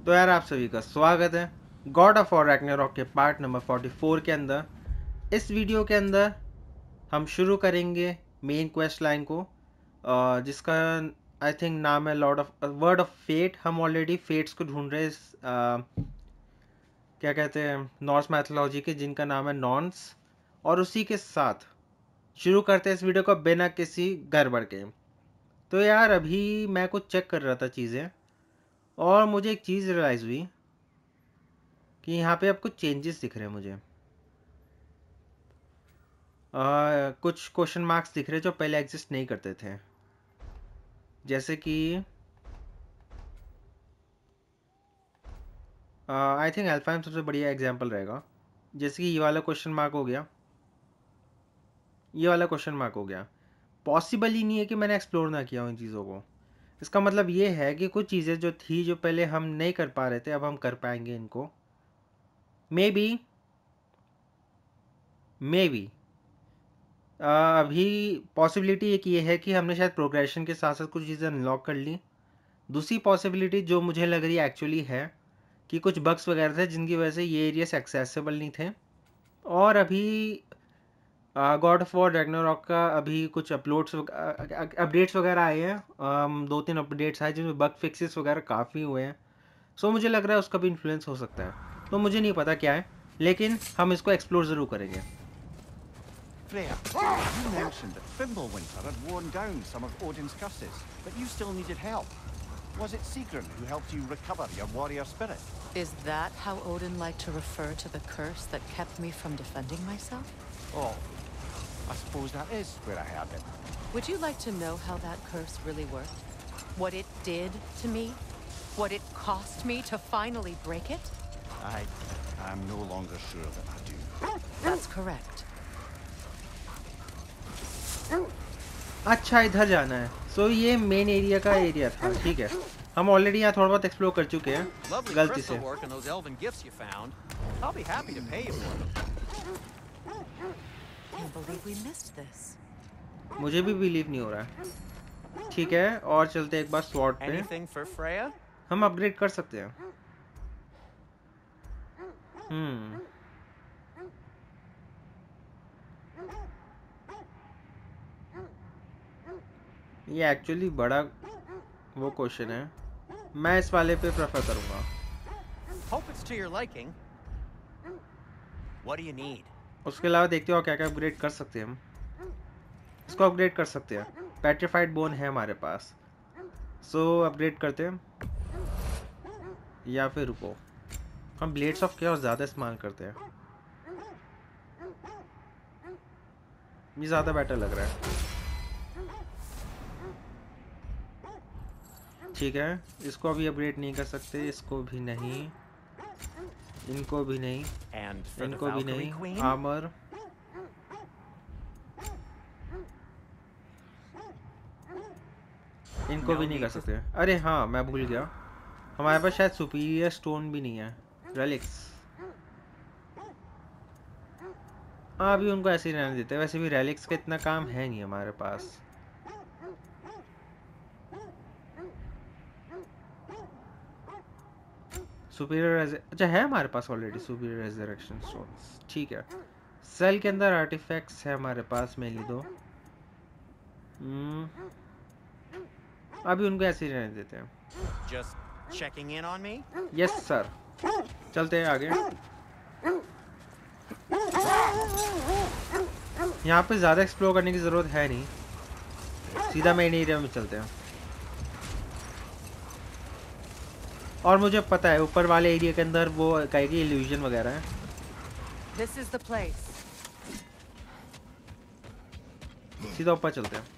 तो यार आप सभी का स्वागत है गॉड ऑफ वॉर रैग्नारोक के पार्ट नंबर 44 के अंदर। इस वीडियो के अंदर हम शुरू करेंगे मेन क्वेस्ट लाइन को, जिसका आई थिंक नाम है lord of word of fate. हम ऑलरेडी फेट्स को ढूंढ रहे हैं क्या कहते हैं नॉर्स मैथोलॉजी के, जिनका नाम है नॉन्स। और उसी के साथ शुरू करते हैं इस वीडियो को बिना किसी गड़बड़ के। तो यार अभी मैं कुछ चेक कर रहा था चीज़ें, और मुझे एक चीज़ रियलाइज़ हुई कि यहाँ पे अब कुछ चेंजेस दिख रहे हैं मुझे। कुछ क्वेश्चन मार्क्स दिख रहे हैं जो पहले एग्जिस्ट नहीं करते थे, जैसे कि आई थिंक अल्फाइम सबसे बढ़िया एग्जांपल रहेगा। जैसे कि ये वाला क्वेश्चन मार्क हो गया, ये वाला क्वेश्चन मार्क हो गया। पॉसिबल ही नहीं है कि मैंने एक्सप्लोर ना किया उन चीज़ों को। इसका मतलब ये है कि कुछ चीज़ें जो थी जो पहले हम नहीं कर पा रहे थे, अब हम कर पाएंगे इनको। मे बी अभी पॉसिबिलिटी एक ये है कि हमने शायद प्रोग्रेशन के साथ साथ कुछ चीज़ें अनलॉक कर ली। दूसरी पॉसिबिलिटी जो मुझे लग रही है एक्चुअली है कि कुछ बग्स वगैरह थे जिनकी वजह से ये एरियास एक्सेसिबल नहीं थे। और अभी गॉड ऑफ वॉर रैग्नारॉक का अभी कुछ अपडेट्स वगैरह आए हैं। 2-3 अपडेट्स आए जिनमें बग फिक्सेस वगैरह काफ़ी हुए हैं। सो मुझे लग रहा है उसका भी इन्फ्लुएंस हो सकता है। तो मुझे नहीं पता क्या है, लेकिन हम इसको एक्सप्लोर ज़रूर करेंगे। Freya, you mentioned that Fimbulwinter had worn down some of Odin's curses, but you still needed help. Was it Sigrun who helped you recover your warrior spirit? Is that how Odin liked to refer to the curse that kept me from defending myself? Oh, I suppose that is where I heard it. Would you like to know how that curse really worked? What it did to me? What it cost me to finally break it? I'm no longer sure that I do. That's correct. अच्छा, इधर जाना है। सो ये main area का area था, ठीक है। हम ऑलरेडी यहाँ थोड़ा बहुत एक्सप्लोर कर चुके हैं Lovely गलती crystal से। work and those elven gifts you found. I'll be happy to pay you for them. Can't believe we missed this. मुझे भी बिलीव नहीं हो रहा है। ठीक है, और चलते एक बार स्वॉर्ड पे। Anything for Freya? हम अपग्रेड कर सकते हैं। ये एक्चुअली बड़ा वो क्वेश्चन है। मैं इस वाले पे प्रेफर करूँगा। Hope it's to your liking. What do you need? उसके अलावा देखते हो क्या क्या अपग्रेड कर सकते हैं हम। इसको अपग्रेड कर सकते हैं, पेट्रीफाइड बोन है हमारे पास। सो अपग्रेड करते हैं, या फिर रुको, हम ब्लेड्स ऑफ क्या ज़्यादा इस्तेमाल करते हैं। ये ज़्यादा बेटर लग रहा है। ठीक है, इसको अभी अपग्रेड नहीं कर सकते, इसको भी नहीं, इनको भी नहीं, And for the इनको भी Valkyrie नहीं। Queen? आर्मर इनको भी नहीं कर सकते। अरे हाँ, मैं भूल गया, हमारे पास शायद सुपीरियर स्टोन भी नहीं है, रेलिक्स। हाँ, अभी उनको ऐसे ही रहने देते हैं। वैसे भी रेलिक्स का इतना काम है नहीं हमारे पास। सुपीरियर अच्छा है हमारे पास ऑलरेडी, सुपीरियर रेजरेक्शन स्टोन्स, ठीक है। सेल के अंदर आर्टिफैक्ट्स है हमारे पास मेनली दो। अभी उनको ऐसे ही रहने देते हैं। Just checking in on me? Yes sir, चलते हैं आगे। यहाँ पे ज़्यादा एक्सप्लोर करने की ज़रूरत है नहीं, सीधा मेन एरिया में चलते हैं। और मुझे पता है ऊपर वाले एरिया के अंदर वो कहेगी इल्यूजन वगैरह है। This is the place. सीधा ऊपर चलते हैं।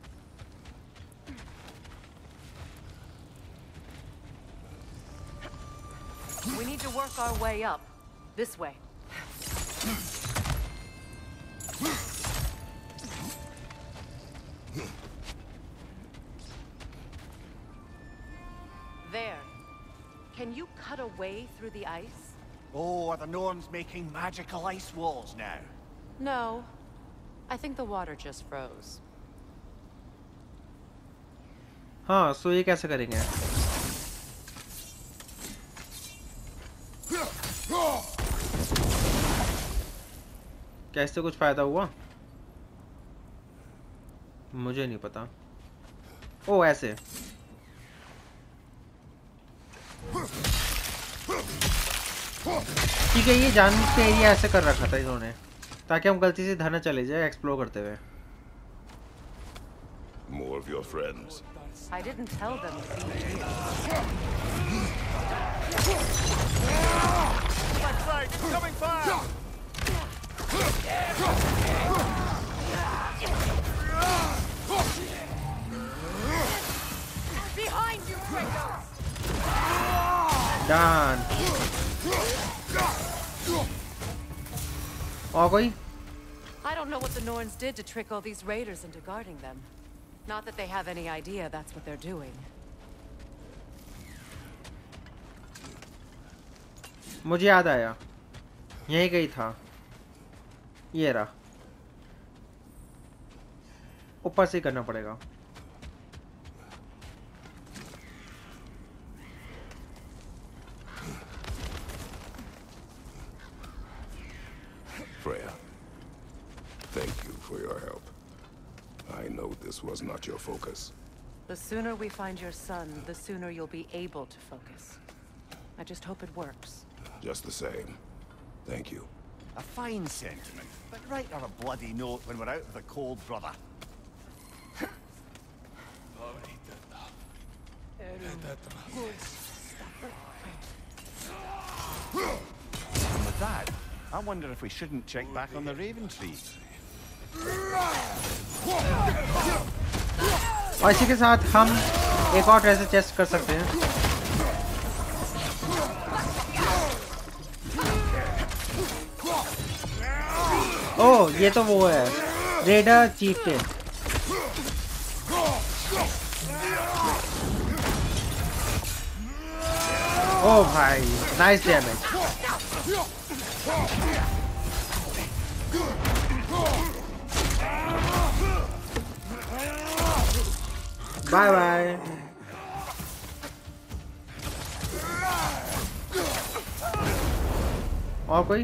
We need to work our way up. This way. There. Can you cut a way through the ice? Oh, are the Norns making magical ice walls now? No. I think the water just froze. हाँ, सो ये कैसे करेंगे? क्या इससे कुछ फायदा हुआ? मुझे नहीं पता। ओ ऐसे। ठीक है, ये जानबूझ के एरिया ऐसे कर रखा था इन्होंने ताकि हम गलती से इधर न चले जाए एक्सप्लोर करते हुए। More of your friends. I didn't tell them to be here. My flag, incoming fire! Behind you, Kratos! Done. और कोई? I don't know what the Norns did to trick all these raiders into guarding them. Not that they have any idea that's what they're doing. मुझे याद आया, यहीं कहीं था। ये रहा, ऊपर से करना पड़ेगा। Freya, thank you for your help. I know this was not your focus. The sooner we find your son, the sooner you'll be able to focus. I just hope it works. Just the same. Thank you. A fine sentiment, but write her a bloody note when we're out of the cold, brother. And with that, I wonder if we shouldn't check back on the Raven Tree. और इसी के साथ हम एक और treasure chest कर सकते हैं। ओह, ये तो वो है, रेडर चीफटेन। ओह भाई, नाइस डैमेज। Bye bye. और कोई?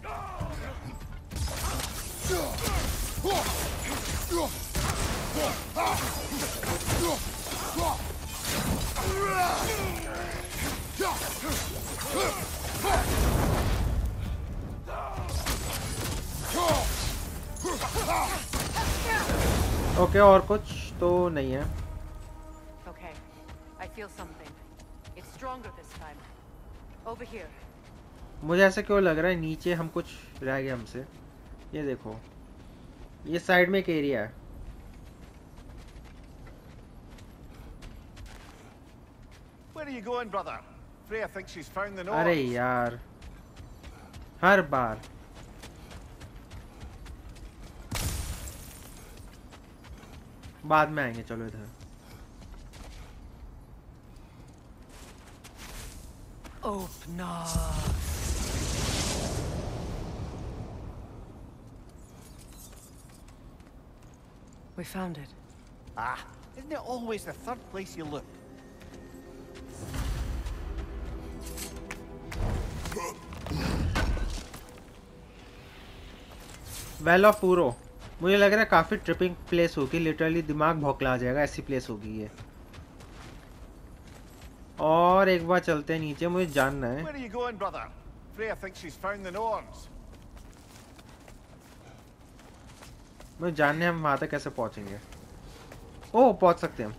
ओके, और कुछ तो नहीं है। Okay, I feel something. It's stronger this time. Over here. मुझे ऐसा क्यों लग रहा है नीचे हम कुछ रह गया हमसे। ये देखो, ये साइड में एक एरिया है। Where are you going, brother? Freya thinks she's found the Norns. अरे यार, हर बार। बाद में आएंगे, चलो इधर। Open up. We found it. Ah, isn't it always the third place you look? Well of पूरो। मुझे लग रहा है काफी ट्रिपिंग प्लेस होगी, लिटरली दिमाग भौंकला जाएगा, ऐसी प्लेस होगी ये। और एक बार चलते हैं नीचे, मुझे जानना है। Where are you going, brother? Freya thinks she's found the Norns. मुझे जानने हम वहां तक कैसे पहुंचेंगे। ओह, पहुंच सकते हैं हम,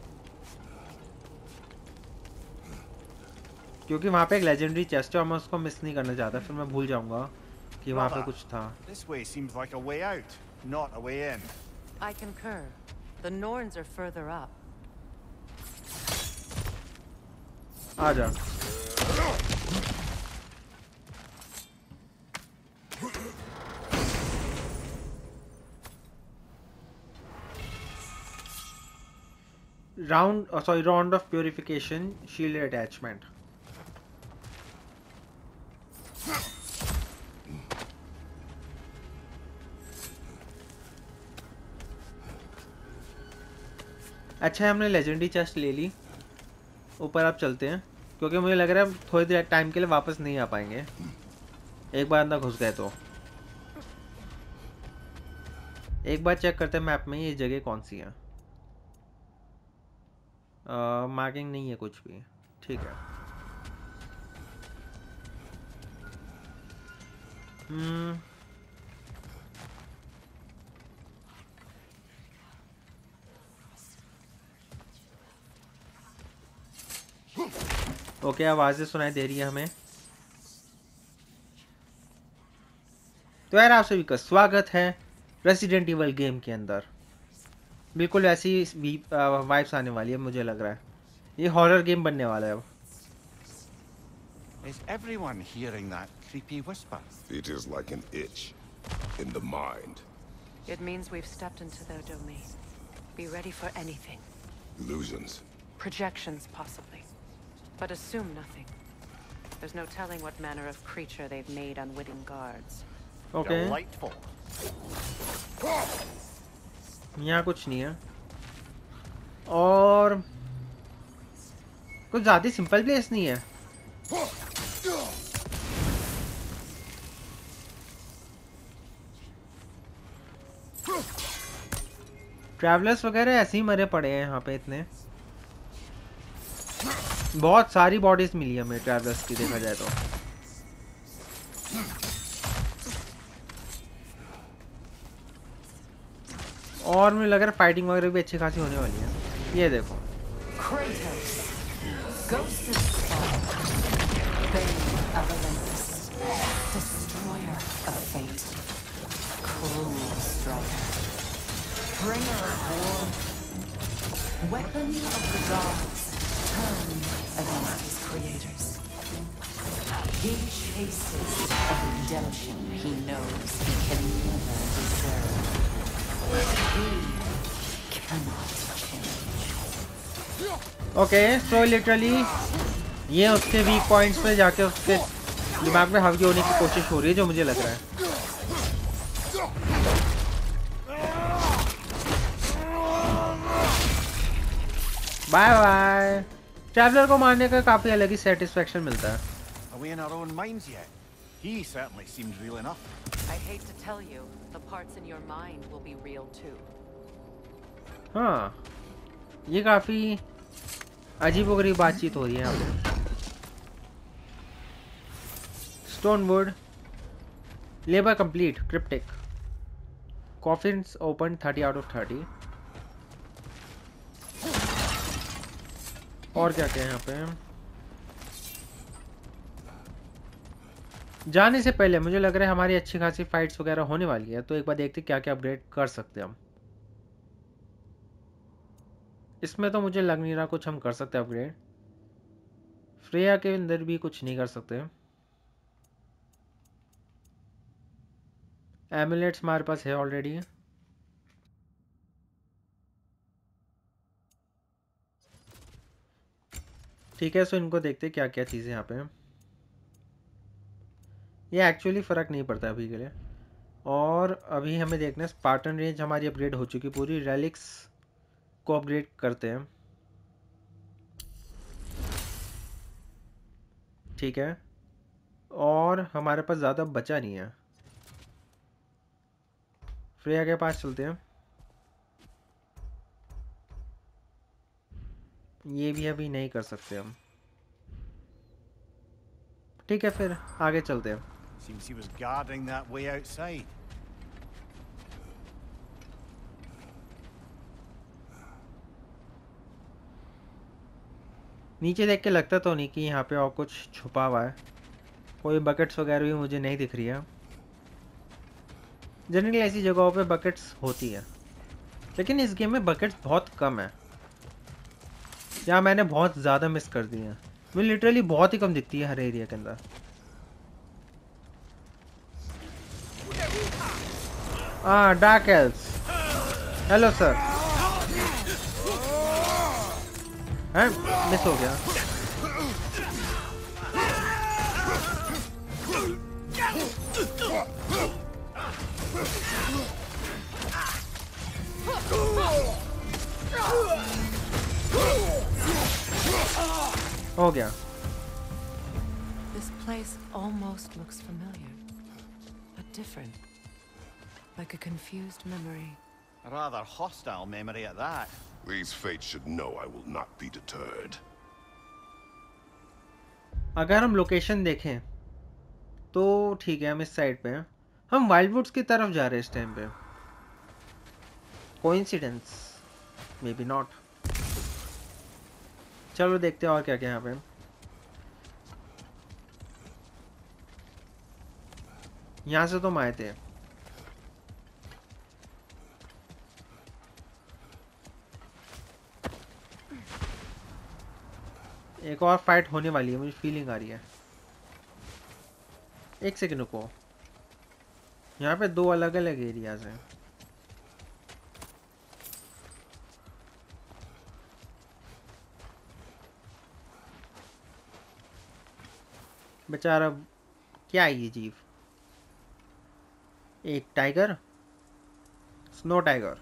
क्योंकि वहां पे एक लेजेंडरी चेस्ट है और मैं उसको मिस नहीं करना चाहता, फिर मैं भूल जाऊंगा कि वहां पे कुछ था। This way seems like a way out, not a way in. I concur. The Norns are further up. आ जा। Round of purification, shield attachment. अच्छा, हमने लेजेंडरी चेस्ट ले ली। ऊपर आप चलते हैं, क्योंकि मुझे लग रहा है हम थोड़ी देर टाइम के लिए वापस नहीं आ पाएंगे। एक बार अंदर घुस गए तो एक बार चेक करते हैं मैप में ये जगह कौन सी है। मार्किंग नहीं है कुछ भी, ठीक है। ओके, आवाज़ें सुनाई दे रही है हमें। तो यार आप सभी का स्वागत है रेसिडेंट इवल गेम के अंदर। बिल्कुल ऐसी वाइब्स आने वाली है, मुझे लग रहा है ये हॉरर गेम बनने वाला है अब। Is everyone hearing that creepy whisper? It is like an itch in the mind. It means we've stepped into their domain. Be ready for anything. Illusions. Projections, possibly. But assume nothing. There's no telling what manner of creature they've made unwitting guards. Okay. Delightful. यहाँ कुछ नहीं है और कुछ ज़्यादा simple place नहीं है। Travellers वगैरह ऐसे ही मरे पड़े हैं यहाँ पे इतने। बहुत सारी बॉडीज मिली हमें ट्रैवलर्स की देखा जाए तो। और मुझे लग रहा है फाइटिंग वगैरह भी अच्छी खासी होने वाली है। ये देखो Weapon of the gods, turned against his creators. He chases a redemption he knows he can never deserve. He cannot change. Okay, so literally ये उसके वीक पॉइंट्स पे जाके उसके दिमाग में हावी होने की कोशिश हो रही है, जो मुझे लग रहा है। Bye bye. ट्रैवलर को मारने का काफी अलग ही सेटिस्फेक्शन मिलता है। Are we in our own minds yet? He certainly seemed real enough. I hate to tell you, the parts in your mind will be real too. हाँ, ये काफी अजीबोगरीब बातचीत हो रही है यहाँ पे। Stonewood labour complete cryptic coffins open 30 out of 30। और क्या क्या है यहाँ पे। जाने से पहले मुझे लग रहा है हमारी अच्छी खासी फाइट्स वगैरह होने वाली है, तो एक बार देखते क्या क्या अपग्रेड कर सकते हैं हम। इसमें तो मुझे लग नहीं रहा कुछ हम कर सकते अपग्रेड। फ्रेया के अंदर भी कुछ नहीं कर सकते। एमुलेट्स हमारे पास है ऑलरेडी। ठीक है, सो इनको देखते क्या क्या चीज़ें यहाँ पे हैं। ये एक्चुअली फ़र्क नहीं पड़ता अभी के लिए। और अभी हमें देखना है स्पार्टन रेंज हमारी अपग्रेड हो चुकी पूरी। रेलिक्स को अपग्रेड करते हैं, ठीक है। और हमारे पास ज़्यादा बचा नहीं है। फ्रेया के पास चलते हैं। ये भी अभी नहीं कर सकते हम, ठीक है, फिर आगे चलते हैं। Seems he was guarding that way outside. नीचे देख के लगता तो नहीं कि यहाँ पे और कुछ छुपा हुआ है। कोई बकेट्स वगैरह भी मुझे नहीं दिख रही है। जनरली ऐसी जगहों पे बकेट्स होती है, लेकिन इस गेम में बकेट्स बहुत कम है, या मैंने बहुत ज़्यादा मिस कर दी है। मुझे लिटरली बहुत ही कम दिखती है हर एरिया के अंदर। Dark elves, hello sir. हैं, मिस हो गया। हो गया। This place almost looks familiar, but different. Like a confused memory. A rather hostile memory at that. These fates should know I will not be deterred. अगर हम location देखें तो ठीक है, हम इस साइड पे हैं। हम वाइल्डवुड्स की तरफ जा रहे हैं इस टाइम पे। कोइंसिडेंस? May be not. चलो देखते हैं और क्या क्या यहाँ पे। यहाँ से तो हम आए थे। एक और फाइट होने वाली है, मुझे फीलिंग आ रही है। एक सेकंड रुको, यहाँ पे 2 अलग अलग एरियाज हैं। बेचारा क्या है ये जीव? एक tiger, snow tiger.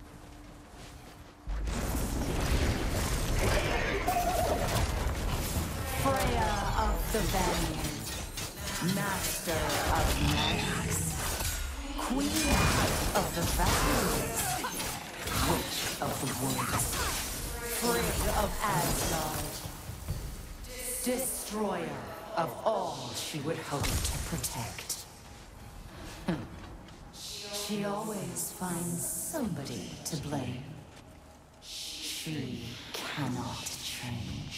Freya of the Vanir, master of magics, queen of the valleys, witch of the woods, Frigg of Asgard, destroyer of all she would hope to protect. She always finds somebody to blame. She cannot change.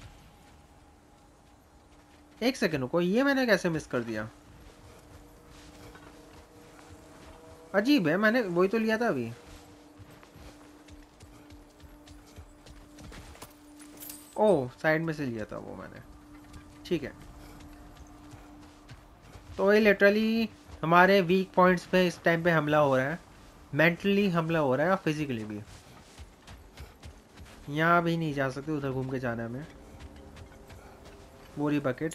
एक second रुको, ये मैंने कैसे miss कर दिया? अजीब है, मैंने वही तो लिया था अभी। ओह, साइड में से लिया था वो मैंने। ठीक है, तो ये लिटरली हमारे वीक पॉइंट्स पे इस टाइम पे हमला हो रहा है। मेंटली हमला हो रहा है और फिजिकली भी। यहाँ भी नहीं जा सकते, उधर घूम के जाना है हमें। बोरी बकेट।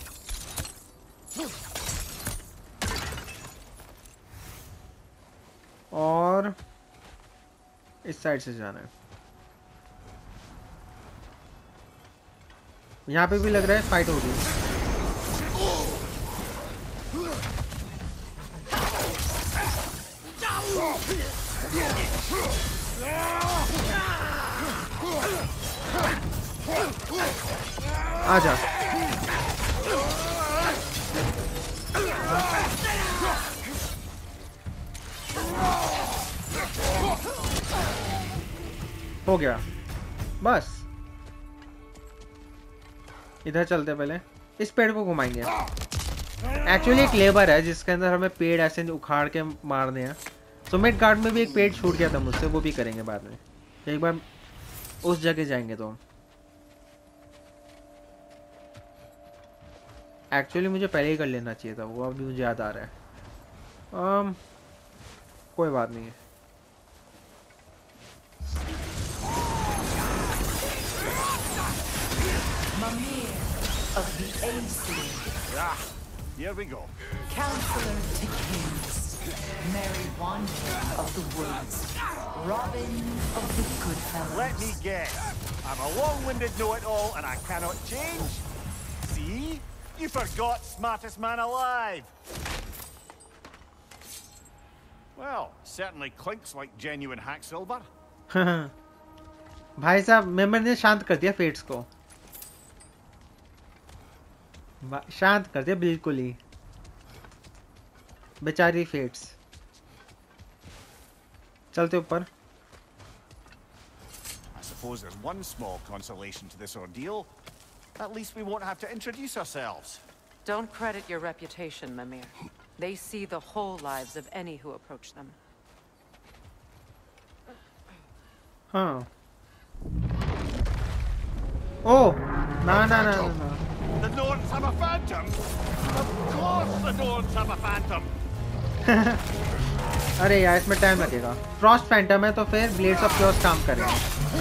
और इस साइड से जाना है। यहाँ पे भी लग रहा है फाइट हो रही है। आजा। हो गया बस। इधर चलते पहले, इस पेड़ को घुमाएंगे। एक्चुअली एक लेबर है जिसके अंदर हमें पेड़ ऐसे उखाड़ के मारने हैं। सुमित गार्ड में भी एक पेड़ छूट गया था मुझसे, वो भी करेंगे बाद में। एक बार उस जगह जाएंगे तो। एक्चुअली मुझे पहले ही कर लेना चाहिए था वो, अभी मुझे याद आ रहा है। कोई बात नहीं है। Mimir of the Aesir. Ah, here we go. Counselor to kings. Merry wanderer of the woods. Robin of the Goodfellows. Let me guess. I'm a long-winded know-it-all and I cannot change. See? You forgot smartest man alive. Well, certainly clinks like genuine hack silver. भाई साहब, मेमर ने शांत कर दिया fates को। शांत कर दिया बिल्कुल ही, बेचारी फेट्स। चलते ऊपर। I suppose there's one small consolation to this ordeal. At least we won't have to introduce ourselves. Don't credit your reputation, Mimir. They see the whole lives of any who approach them. हाँ। ओह, ना ना ना ना। The Norns have a phantom? Of course the Norns have a phantom! अरे यार, इसमें time लगेगा। Frost Phantom है तो फिर ब्लेड्स ऑफ क्योर्स काम करेंगे।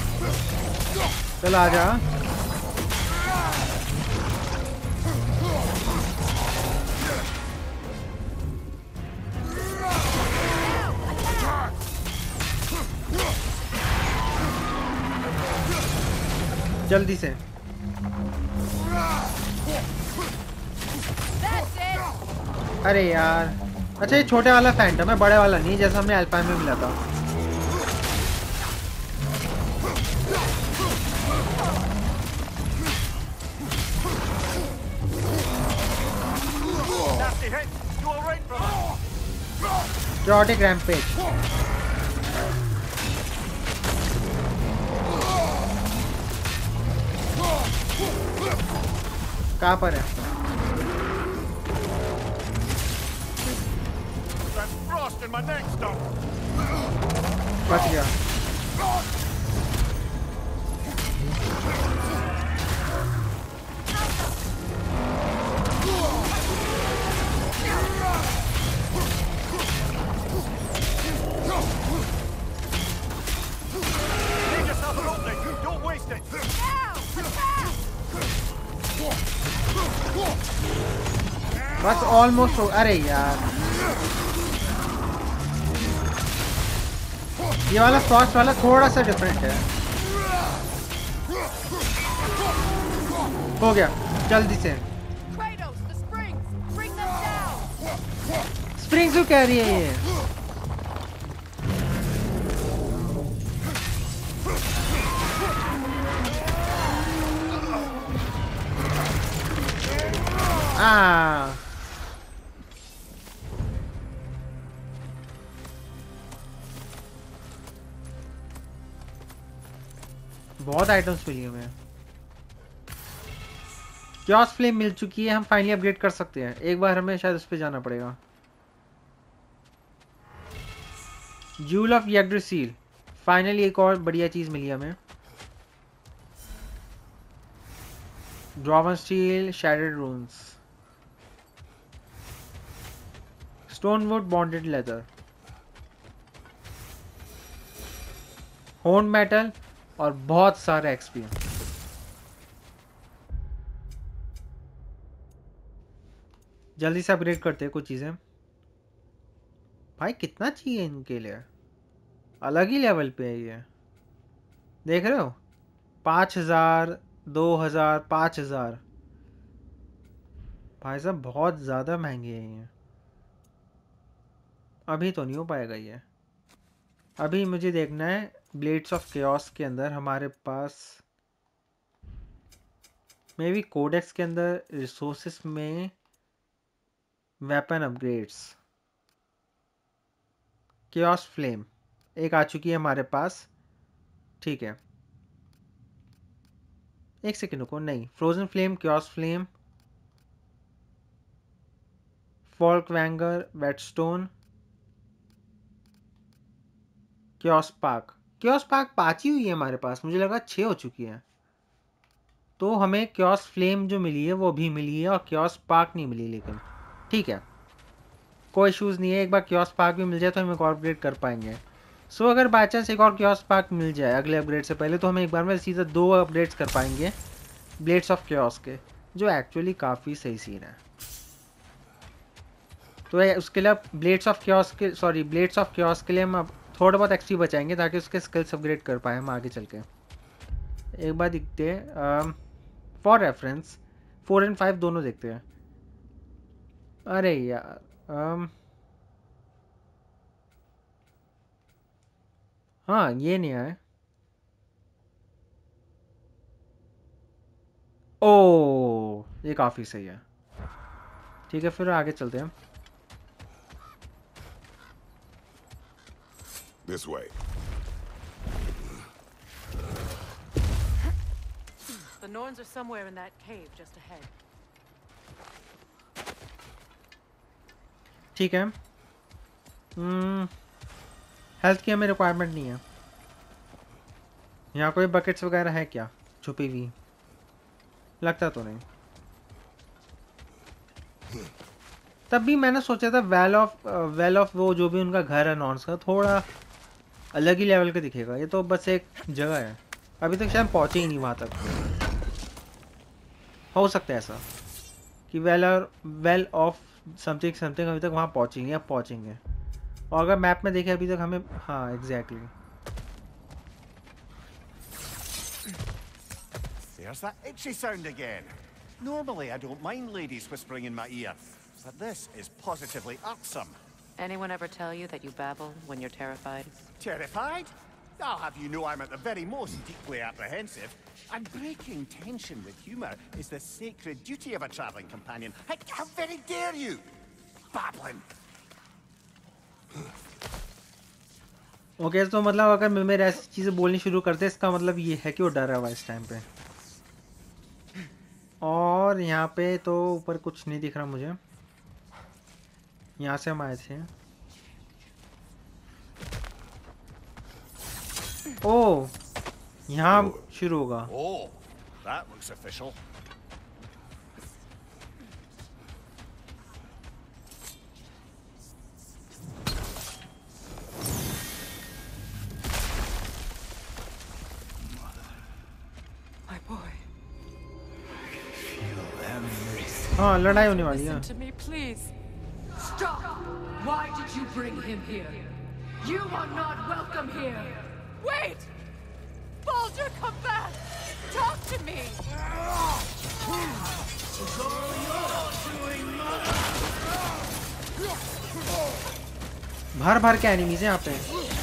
चल आजा। जल्दी से। अरे यार, अच्छा ये छोटे वाला फैंटम है, बड़े वाला नहीं, जैसा हमें अल्पाइन में मिला था। Chaotic Rampage। कहाँ पर है? बच गया। बस ऑलमोस्ट हो। अरे यार, ये वाला फर्स्ट वाला थोड़ा सा डिफरेंट है। हो गया, जल्दी से। स्प्रिंग्स क्यों कह रही है ये? बहुत आइटम्स मिली हमें। क्योस फ्लेम मिल चुकी है, हम फाइनली अपग्रेड कर सकते हैं। एक बार हमें शायद उस पर जाना पड़ेगा। जूल ऑफ यग्ड्रासील, फाइनली एक और बढ़िया चीज मिली हमें। Drawn steel, shattered runes, stonewood bonded leather, horn metal और बहुत सारे एक्सपी। जल्दी से अपग्रेड करते हैं कुछ चीजें। भाई कितना चाहिए इनके लिए, अलग ही लेवल पे है ये। देख रहे हो, 5000, 2000, 5000। भाई साहब बहुत ज़्यादा महंगे हैं ये। अभी तो नहीं हो पाएगा ये। अभी मुझे देखना है ब्लेड्स ऑफ केओस के अंदर हमारे पास, मे बी कोडेक्स के अंदर रिसोर्सेस में वेपन अपग्रेड्स। केओस फ्लेम एक आ चुकी है हमारे पास, ठीक है। एक सेकेंड रुको, नहीं, फ्रोजन फ्लेम, केओस फ्लेम, फॉल्क वैंगर, whetstone, chaos spark. Chaos spark 5 ही हुई है हमारे पास, मुझे लगा 6 हो चुकी है। तो हमें केओस फ्लेम जो मिली है वो भी मिली है और केओस पार्क नहीं मिली, लेकिन ठीक है, कोई इशूज़ नहीं है। एक बार केओस पार्क भी मिल जाए तो हम एक और अपग्रेड कर पाएंगे। सो अगर बाई चांस एक और केओस पार्क मिल जाए अगले अपग्रेड से पहले, तो हम एक बार में सीधा 2 अपग्रेड्स कर पाएंगे ब्लेड्स ऑफ केओस के, जो एक्चुअली काफ़ी सही सीन है। तो उसके लिए ब्लेड्स ऑफ केओस के लिए हम अब थोड़ा बहुत एक्सपी बचाएंगे ताकि उसके स्किल्स अपग्रेड कर पाए हम आगे चल के। एक बार देखते हैं, फॉर रेफरेंस 4 और 5 दोनों देखते हैं। अरे यार, हाँ ये नहीं आया। ओ ये काफ़ी सही है। ठीक है, फिर आगे चलते हैं। This way. The Norns are somewhere in that cave just ahead. ठीक है, हेल्थ की हमें रिक्वायरमेंट नहीं है। यहाँ कोई बकेट्स वगैरह है क्या छुपी हुई? लगता तो नहीं। तब भी मैंने सोचा था वेल ऑफ वो जो भी उनका घर है नॉर्स का, थोड़ा अलग ही लेवल का दिखेगा। ये तो बस एक जगह है, अभी तक शायद पहुँचे ही नहीं वहाँ तक। हो सकता है ऐसा कि वेल ऑफ समथिंग समथिंग अभी तक वहाँ पहुँचेंगे या पहुँचेंगे। और अगर मैप में देखें अभी तक हमें, हाँ exactly. There's that itchy sound again. Normally I don't mind ladies whispering in my ear, but this is positively irksome. Anyone ever tell you that you babble when you're terrified? Terrified? I'll have you know I'm at the very most deeply apprehensive. And breaking tension with humor is the sacred duty of a traveling companion. How very dare you? Babbling. Okay तो मतलब अगर मैं मेरे ऐसी चीजें बोलनी शुरू करते इसका मतलब ये है कि वो डरा हुआ इस टाइम पे। और यहाँ पे तो ऊपर कुछ नहीं दिख रहा मुझे। यहाँ से हम आए थे। ओह यहाँ शुरू होगा। Oh, that looks official. My boy. हाँ लड़ाई होने वाली है। Listen to me, please. Stop! Why did you bring him here? You are not welcome here! Wait! Baldur, come back! Talk to me! भर भर के एनिमीज हैं यहाँ पे।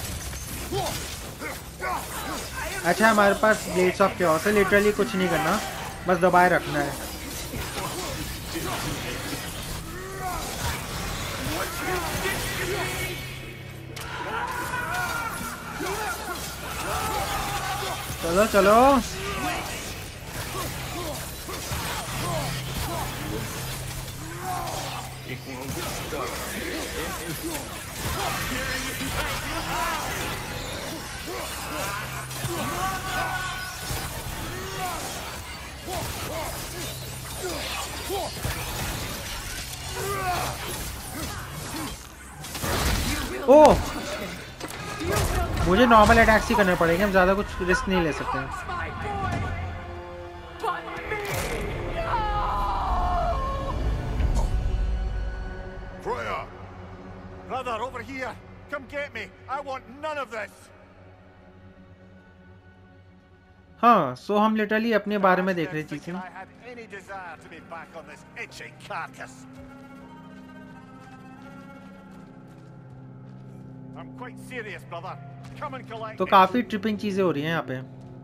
अच्छा हमारे पास ब्लेड्स ऑफ क्योस है, लिटरली कुछ नहीं करना, बस दबाए रखना है। चलो चलो ओह मुझे नॉर्मल अटैक्स ही करने पड़ेंगे, हम ज्यादा कुछ रिस्क नहीं ले सकते हैं। Freya! Brother, over here! Come get me! I want none of this! हाँ सो हम लिटरली अपने बारे में देख रहे चीजें। I had any desire to be back on this itchy carcass. I'm quite serious, brother. Come and collect तो me. काफी ट्रिपिंग चीजें हो रही हैं यहाँ पे।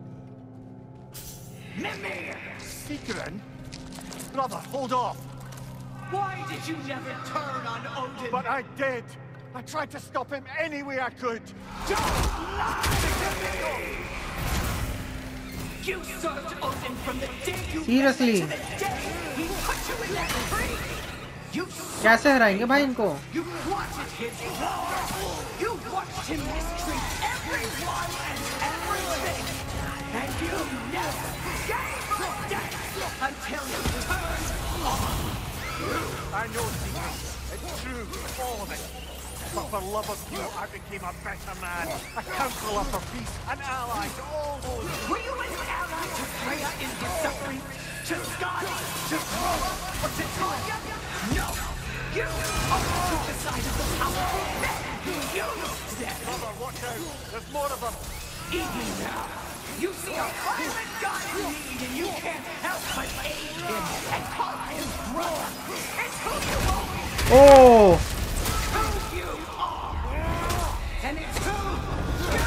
Secret? Brother, hold off! Why did you never turn on Odin? But I did! I tried to stop him any way I could! You served Odin from the day you Seriously? met to the day he put you in that tree! You कैसे हराएंगे भाई इनको? You wanted his war! You watched him mistreat everyone and everything! And you never gave a damn until you turned on! I know, Secret. It's true, all of it. But for love of you, I became a better man. A counselor for peace, an ally to all those. Were you an ally to Freya in his suffering? To Skadi? To Groa? Or to Troya? No! You always took the side of the powerful men! You said! Brother, watch out. There's more of them. Even now, you see a violent guy in need and you can't help but aid him and call him brother! It's who you are! Oh Who you are! And it's who you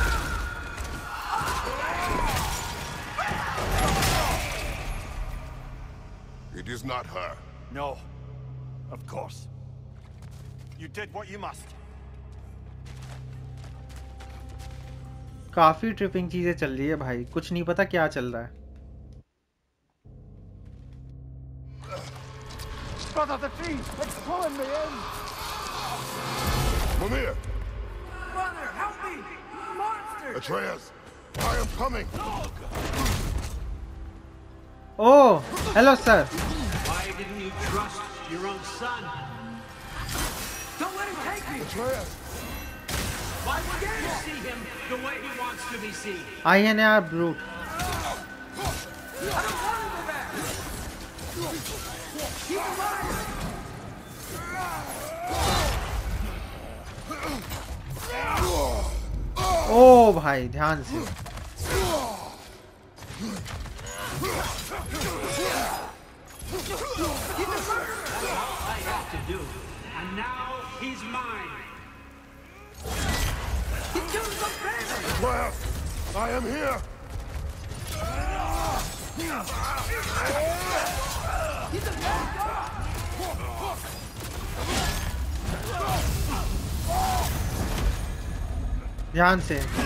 It is not her. No. Of course. You did what you must. काफी tripping चीजें चल रही है भाई, कुछ नहीं पता क्या चल रहा है। Brother, the tree! It's pulling me in! Mimir! Brother, help me! Monster! Atreus! I am coming! Oh hello sir. Why didn't you trust your own son? Don't let him take me! Atreus! Why wouldn't you see him the way he wants to be seen? I N R brute. I don't want to go back! Keep alive! ओ भाई ध्यान से। I have to do. And now he's mine. He killed his own family! Class, I am here! He's a bad guy! ध्यान से। I'm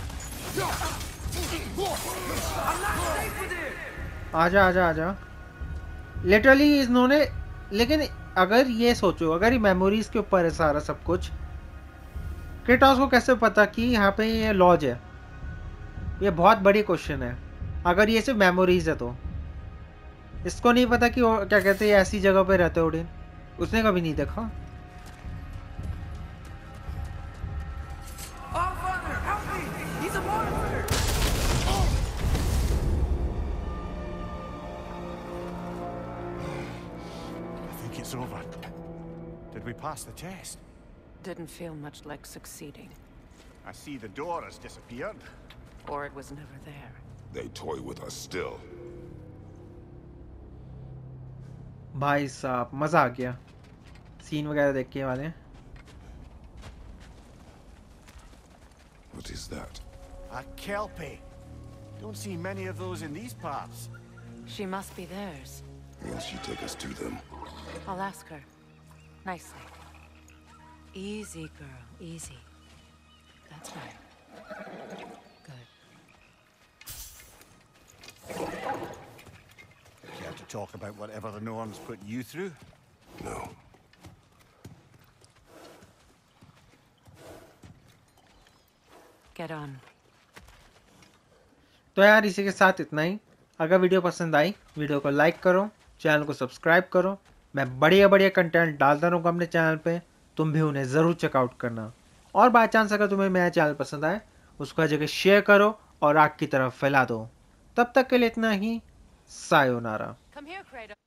not safe with it! आजा आजा आजा। Literally इन्होंने, लेकिन अगर ये सोचो, अगर ये मेमोरीज के ऊपर है सारा सब कुछ, क्रेटोस को कैसे पता कि यहाँ पे ये लॉज है? ये बहुत बड़ी क्वेश्चन है। अगर ये सिर्फ मेमोरीज है तो इसको नहीं पता कि वो क्या कहते हैं ऐसी जगह पे रहते ओडिन। उसने कभी नहीं देखा। Oh, Father, help me! He's a monster! I think it's over. Did we pass the test? Didn't feel much like succeeding. I see the door has disappeared. Or it was never there. They toy with us still. भाई साहब मजा आ गया scene वगैरह देख के वाले। What is that? A kelpie. Don't see many of those in these parts. She must be theirs. Will she take us to them? I'll ask her. Nicely. Easy, girl. Easy. That's right. Good. Care to talk about whatever the Norns put you through? No. Get on. तो यार इसी के साथ इतना ही। अगर video पसंद आई, video को लाइक करो, चैनल को सब्सक्राइब करो। मैं बढ़िया बढ़िया कंटेंट डालता रहूँगा अपने चैनल पे, तुम भी उन्हें ज़रूर चेकआउट करना। और बाय चांस अगर तुम्हें मेरा चैनल पसंद आए, उसको हर जगह शेयर करो और आग की तरफ फैला दो। तब तक के लिए इतना ही। सायोनारा। Come here, Kratos.